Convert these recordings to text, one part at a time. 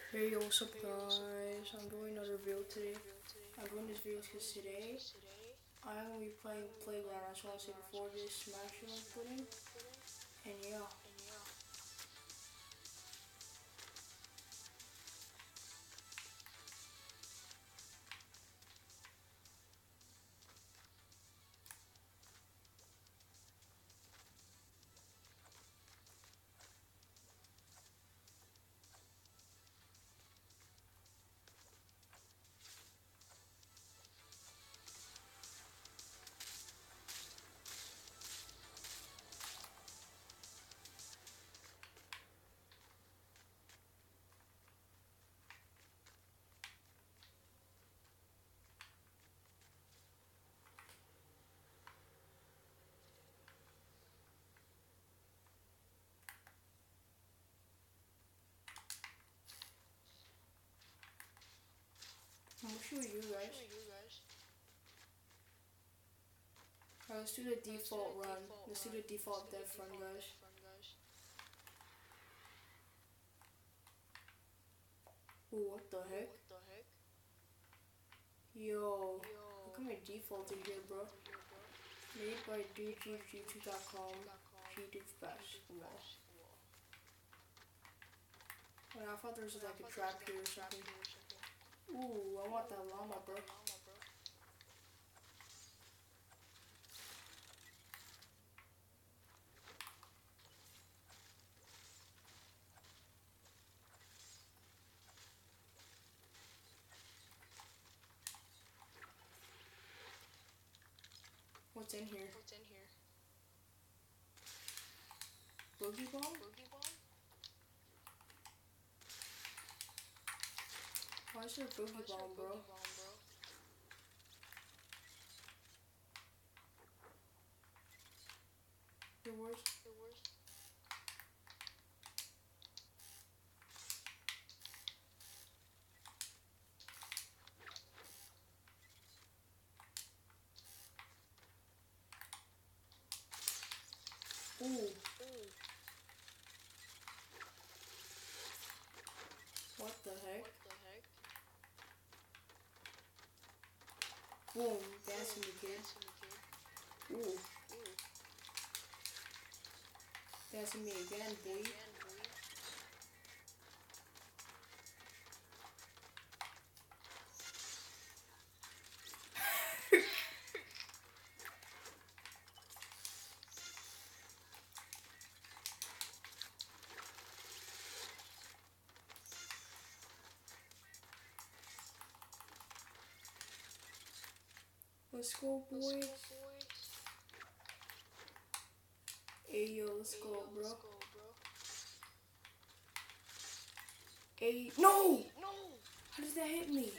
Hey, yo, what's up, guys? I'm doing another video today. I'm doing this video because today I'm gonna be playing Playground. I just want to say before this Smash that I put in, and yeah. I'm gonna show you guys. Let's do the default run. Let's do the default death run, guys. Ooh, what the heck? Yo, look at my default in here, bro. Made by DGG2.com. Cheated basketball. And I thought there was like a trap here or something. Ooh, I want that llama, bro. What's in here? Boogie Bomb? Why is there a Boogie Bomb, bro? Your worst? Ooh. What the heck? Boom. Dancing the kid. Ooh. Dancing me again, boy. Let's go, boy. Hey, yo, let's go, bro. Hey, no! How did that hit me?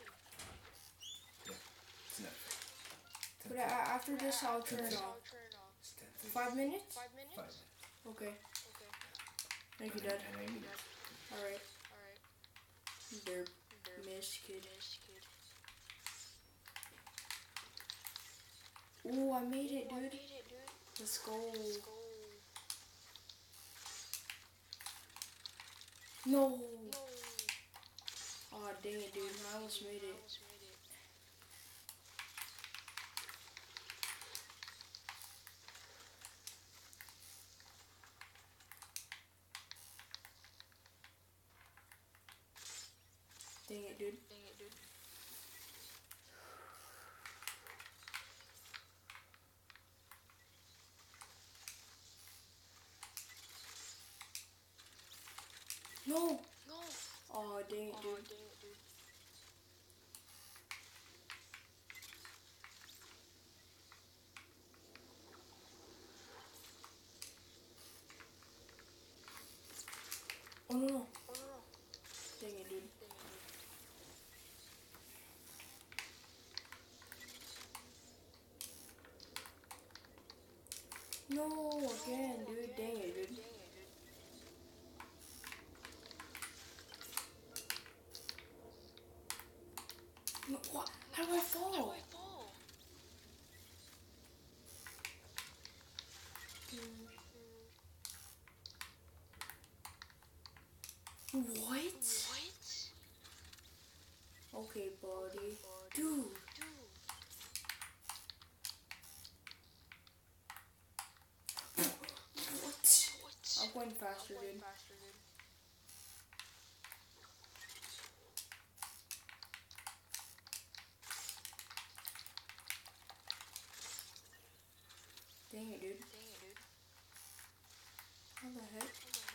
But after this, I'll turn it off. 5 minutes? 5. Okay. Thank you, Dad. Alright. Derp. Miss kid. Ooh, I made it, dude. Let's go. No. Aw, dang it, dude. I almost made it. Dang it, dude. No. Aw, dang it, dude. Oh, no. Dang it, dude. No, again, dude. Dang it, dude. No, what? How do I fall? What? Okay, buddy. Dude. What? I'm going faster, dude. Dang it, dude. How the heck?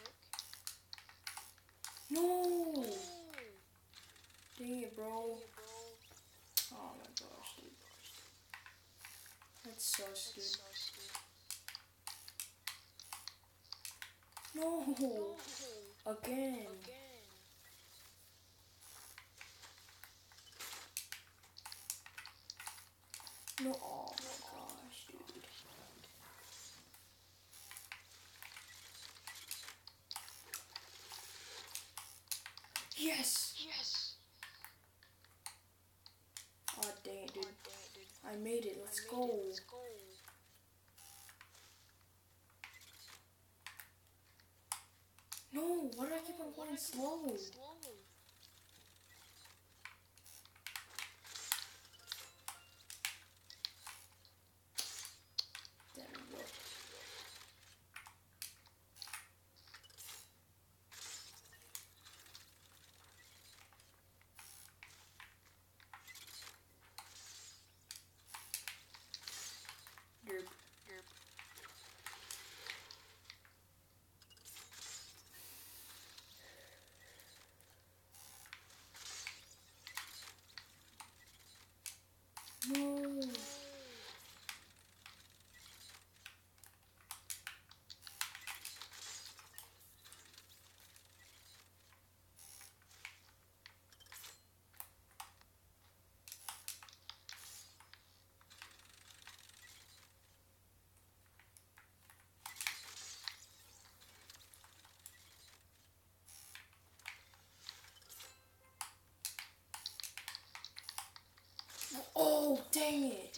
No! Dang it, bro. Oh my gosh, dude. That's sus, dude. No! Again. No, oh my gosh, dude. Yes! Oh, dang it, dude. I made it. Let's go. No, why do I keep on going slow? There we go. Derp. No. Oh, dang it.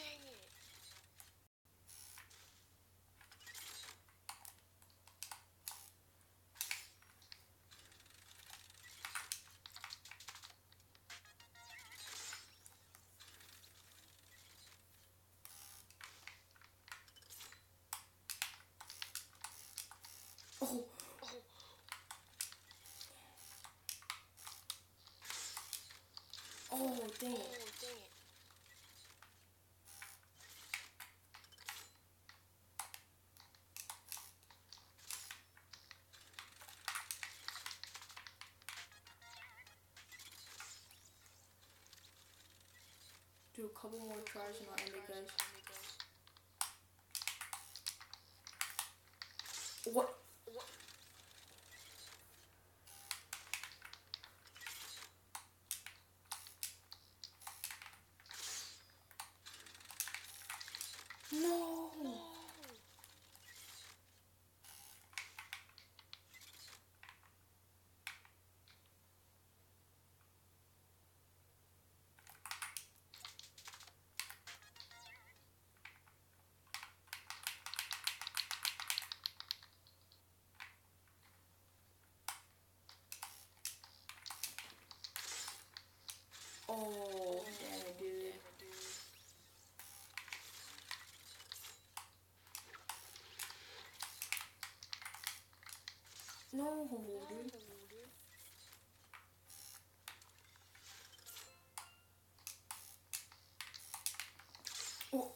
Oh. Oh, dang it. Do a couple more tries and I'll end it, guys. What? No. Oh, damn it, dude. No, dude. Oh.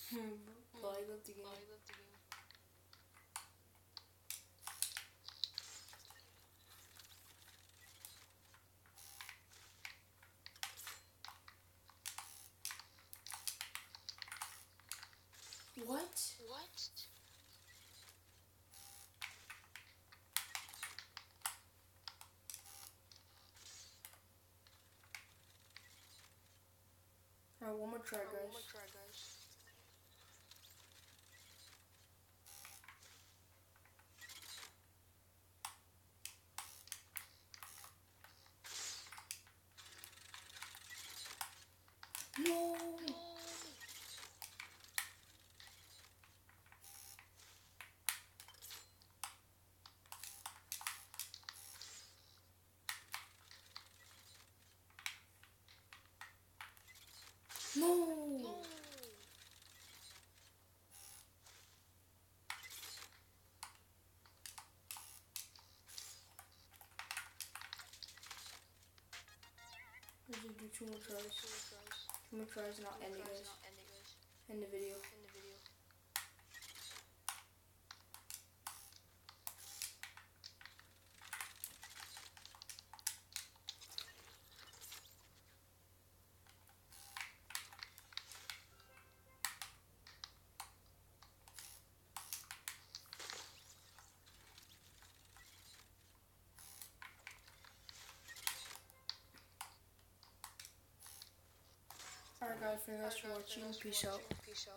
But I love the game. What? Alright, one more try, guys. No! No! Let's just do two more tries. Two more tries and I'll end it, guys. End the video. Alright guys, thanks for watching. Peace out.